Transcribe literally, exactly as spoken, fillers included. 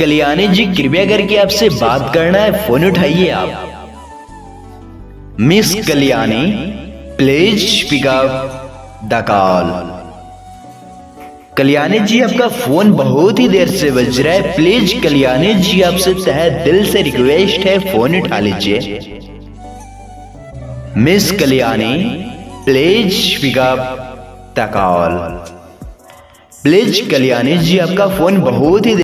कल्याणी जी, कृपया करके आपसे बात करना है, फोन उठाइए आप। Miss Kalyani, please pick up the call. Kalyani ji, आपका फोन बहुत ही देर से बज रहा है, प्लीज कल्याणी जी, आपसे तहे दिल से रिक्वेस्ट है, फोन उठा लीजिए। Miss Kalyani, please pick up the call. Please Kalyani ji, आपका फोन बहुत ही